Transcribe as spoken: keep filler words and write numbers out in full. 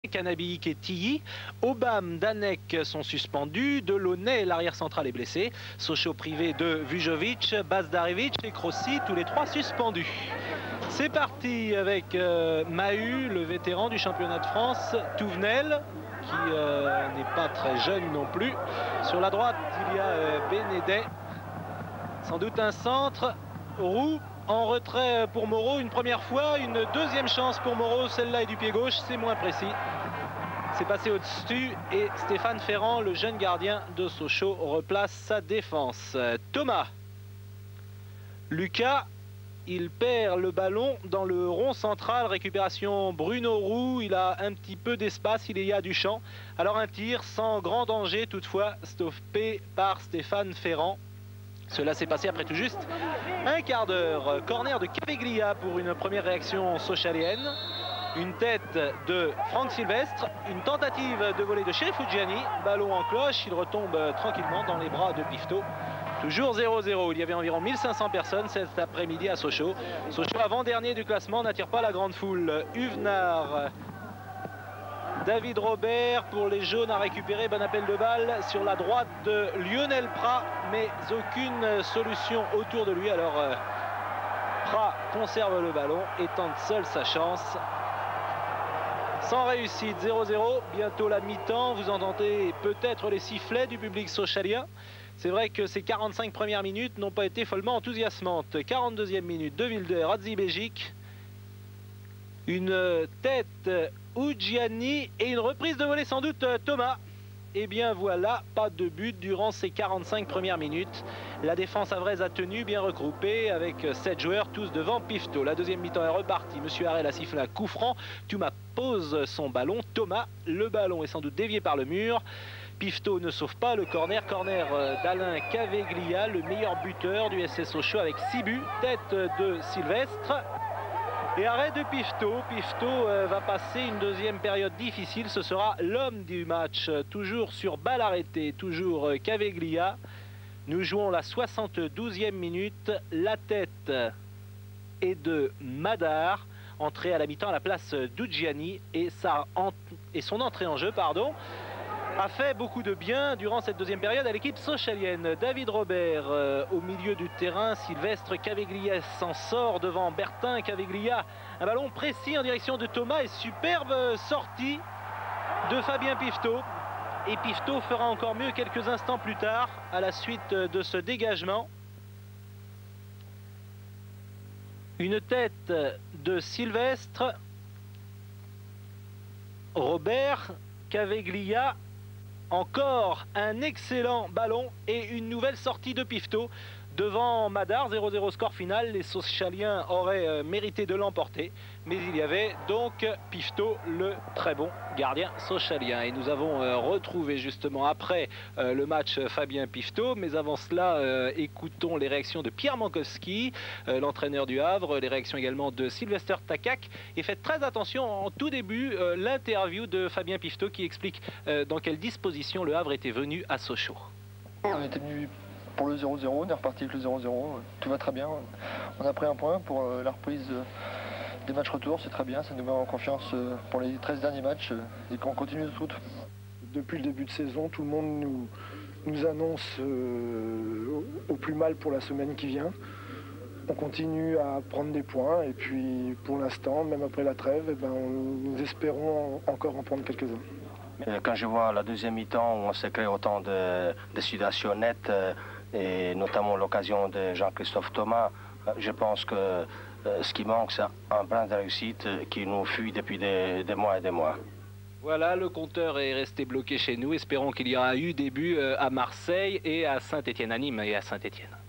Canabi et Tilly, Obam, Danek sont suspendus, Delaunay, l'arrière central, est blessé, Sochaux privé de Vujovic, Bazdarevic et Crossi, tous les trois suspendus. C'est parti avec euh, Mahut, le vétéran du championnat de France, Touvenel, qui euh, n'est pas très jeune non plus. Sur la droite, il y a euh, Bénédet, sans doute un centre, Roux. En retrait pour Moreau une première fois, une deuxième chance pour Moreau, celle-là est du pied gauche, c'est moins précis. C'est passé au-dessus et Stéphane Ferrand, le jeune gardien de Sochaux, replace sa défense. Thomas, Lucas, il perd le ballon dans le rond central, récupération Bruno Roux, il a un petit peu d'espace, il y a du champ. Alors un tir sans grand danger toutefois, stoppé par Stéphane Ferrand. Cela s'est passé après tout juste un quart d'heure. Corner de Caveglia pour une première réaction sochalienne. Une tête de Franck Sylvestre. Une tentative de volée de Chérif Oudjiani. Ballon en cloche. Il retombe tranquillement dans les bras de Pifto. Toujours zéro zéro. Il y avait environ mille cinq cents personnes cet après-midi à Sochaux. Sochaux avant-dernier du classement n'attire pas la grande foule. Huvenard. David Robert pour les jaunes a récupéré, bon appel de balle sur la droite de Lionel Prat, mais aucune solution autour de lui. Alors euh, Prat conserve le ballon et tente seul sa chance. Sans réussite, zéro zéro, bientôt la mi-temps. Vous entendez peut-être les sifflets du public sochalien. C'est vrai que ces quarante-cinq premières minutes n'ont pas été follement enthousiasmantes. quarante-deuxième minute, De Wilder, Hatzibégic. Une tête Oudjiani et une reprise de volée sans doute Thomas. Et bien voilà, pas de but durant ces quarante-cinq premières minutes. La défense avraise a tenu, bien regroupée, avec sept joueurs, tous devant Pifto. La deuxième mi-temps est repartie. Monsieur Harel a sifflé un coup franc. Thomas pose son ballon. Thomas, le ballon est sans doute dévié par le mur. Pifto ne sauve pas le corner. Corner d'Alain Caveglia, le meilleur buteur du S S Sochaux avec six buts. Tête de Sylvestre. Et arrêt de Pifto. Pifto euh, va passer une deuxième période difficile. Ce sera l'homme du match. Toujours sur balle arrêtée. Toujours euh, Caveglia. Nous jouons la soixante-douzième minute. La tête est de Madar. Entrée à la mi-temps à la place d'Oudjiani. Et, sa, et son entrée en jeu, pardon, a fait beaucoup de bien durant cette deuxième période à l'équipe sochalienne. David Robert euh, au milieu du terrain. Sylvestre, Caveglia s'en sort devant Bertin. Caveglia, un ballon précis en direction de Thomas et superbe sortie de Fabien Pifto. Et Pifto fera encore mieux quelques instants plus tard à la suite de ce dégagement. Une tête de Sylvestre, Robert, Caveglia. Encore un excellent ballon et une nouvelle sortie de Pifto devant Madar. zéro zéro score final. Les Sochaliens auraient euh, mérité de l'emporter. Mais il y avait donc Pifto, le très bon gardien sochalien. Et nous avons euh, retrouvé justement après euh, le match Fabien Pifto. Mais avant cela, euh, écoutons les réactions de Pierre Mankowski, euh, l'entraîneur du Havre. Les réactions également de Sylvester Takak. Et faites très attention en tout début, euh, l'interview de Fabien Pifto qui explique euh, dans quelle disposition le Havre était venu à Sochaux. On était venu pour le zéro zéro, on est reparti avec le zéro zéro, tout va très bien. On a pris un point pour la reprise des matchs retour, c'est très bien, ça nous met en confiance pour les treize derniers matchs et qu'on continue notre route. Depuis le début de saison, tout le monde nous, nous annonce euh, au plus mal pour la semaine qui vient. On continue à prendre des points et puis pour l'instant, même après la trêve, eh ben, on, nous espérons encore en prendre quelques-uns. Quand je vois la deuxième mi-temps où on s'est créé autant de, de situations nettes, et notamment l'occasion de Jean-Christophe Thomas, je pense que euh, ce qui manque, c'est un brin de réussite qui nous fuit depuis des, des mois et des mois. Voilà, le compteur est resté bloqué chez nous. Espérons qu'il y aura eu des buts à Marseille et à Saint-Étienne, à Nîmes et à Saint-Étienne.